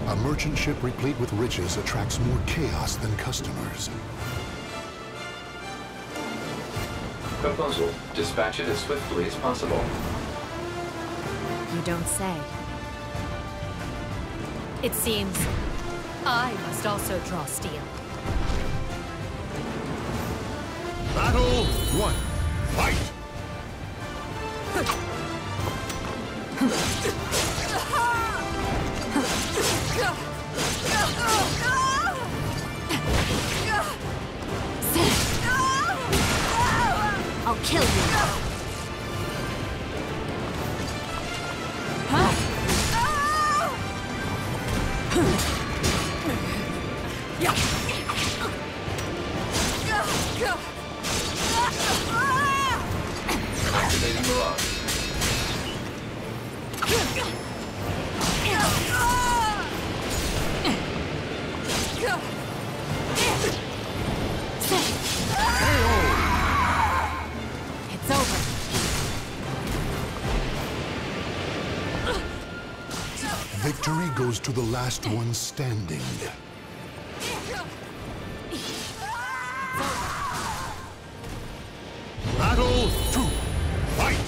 A merchant ship replete with riches attracts more chaos than customers. Proposal. Dispatch it as swiftly as possible. You don't say. It seems I must also draw steel. Battle 1. Fight! I'll kill you. Activating Mirage. It's over. Victory goes to the last one standing. Battle 2. Fight!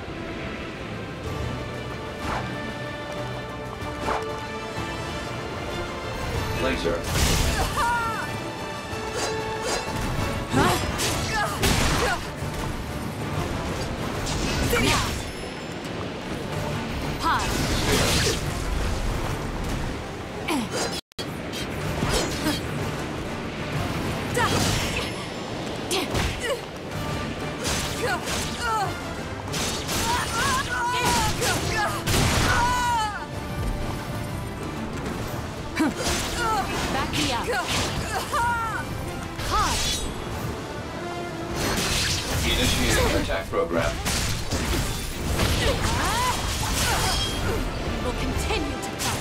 Laser. Back me up. Initiating attack program. We'll continue to fight.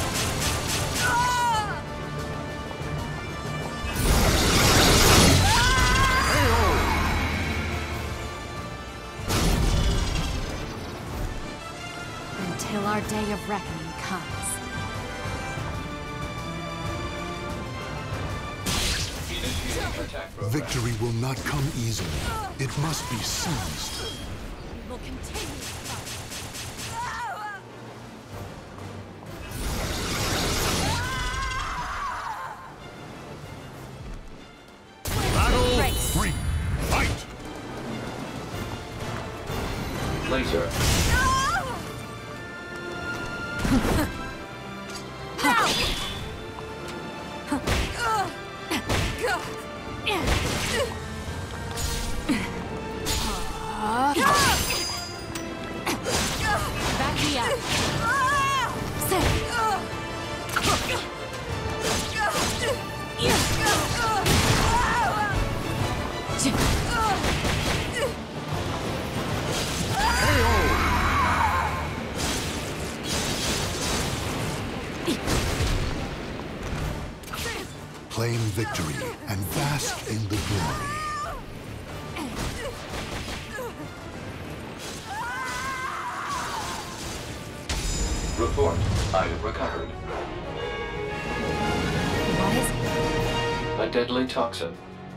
Until our day of reckoning comes. Victory will not come easily. It must be seized. We will continue to fight. Battle Race. 3. Fight! Laser. Back me up. Claim victory and bask in the glory. Report. Item recovered. What is it? A deadly toxin.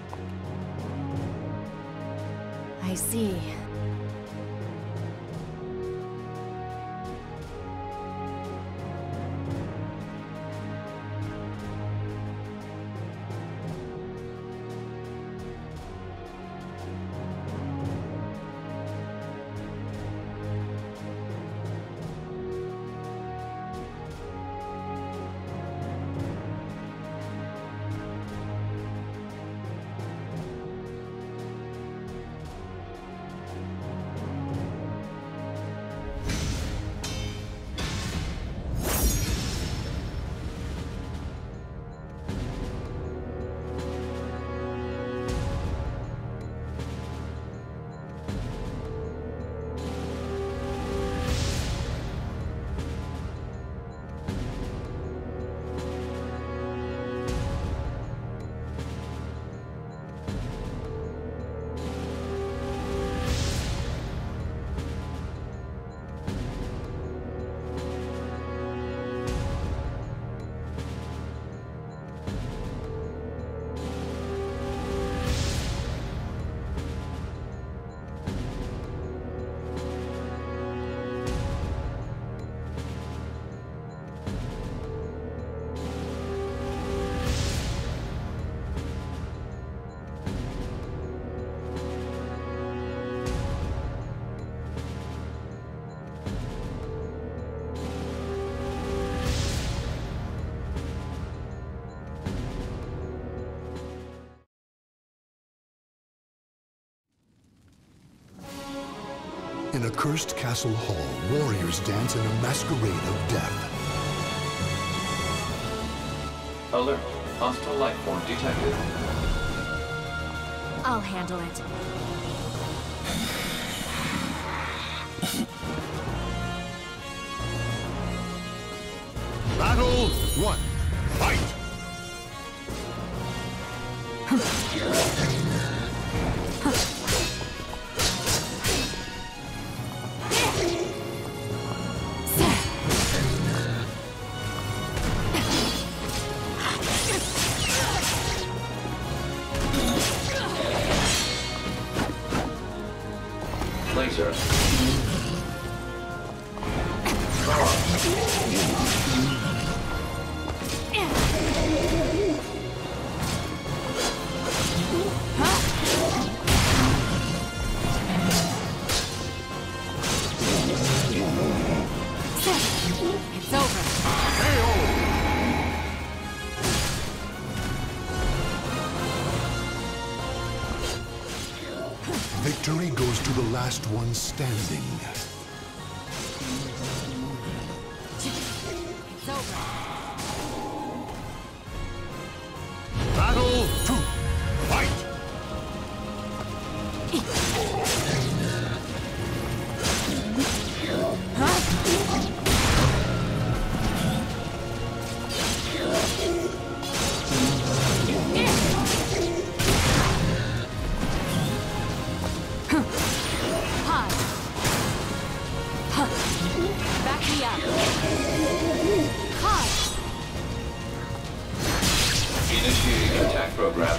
I see. cursed castle hall, warriors dance in a masquerade of death. Alert. Hostile life form detected. I'll handle it. Battle 1. Fight! Laser. It's over. Victory goes to the last one standing. It's over. Battle 2. Fight! Back me up. Hi. Initiating attack program.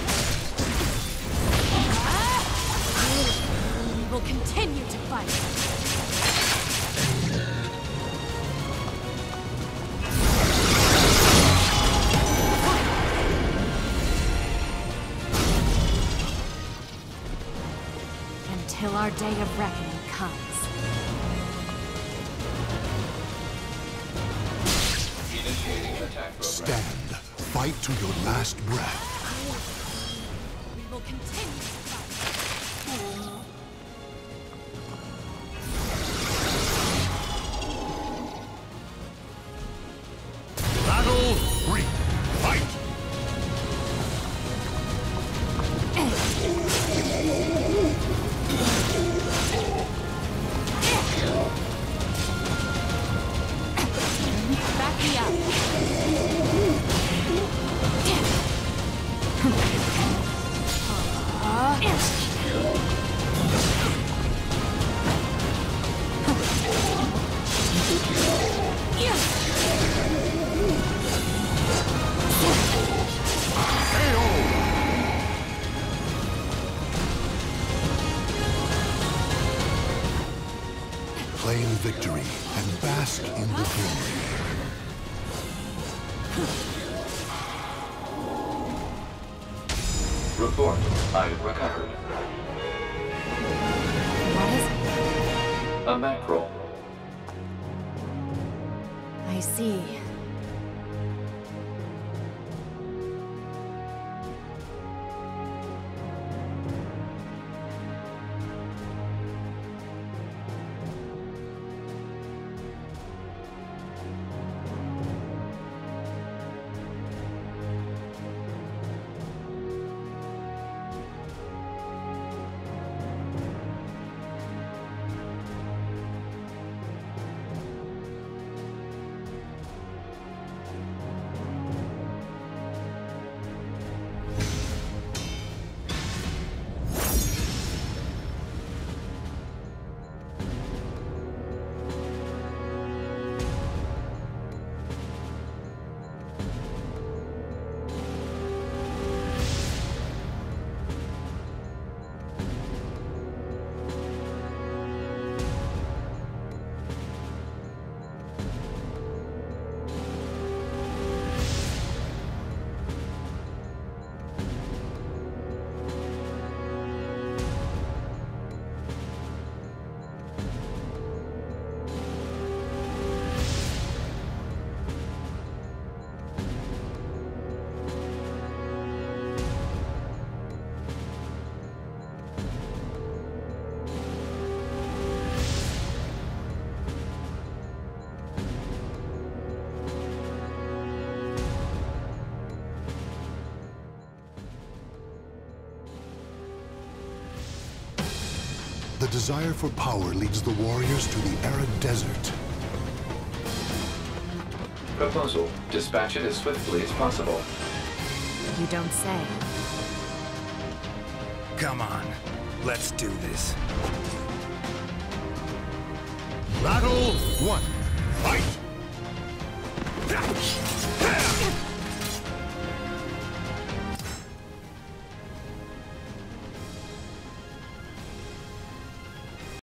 We will continue to fight. Until our day of reckoning comes. Initiating attack program. Stand. Fight to your last breath. We will continue to fight. Battle 3. Fight! Back me up. Claim victory and bask in the glory. Report. Item recovered. What is it? A mackerel. I see. The desire for power leads the warriors to the arid desert. Proposal. Dispatch it as swiftly as possible. You don't say. Come on, let's do this. Battle 1. Fight!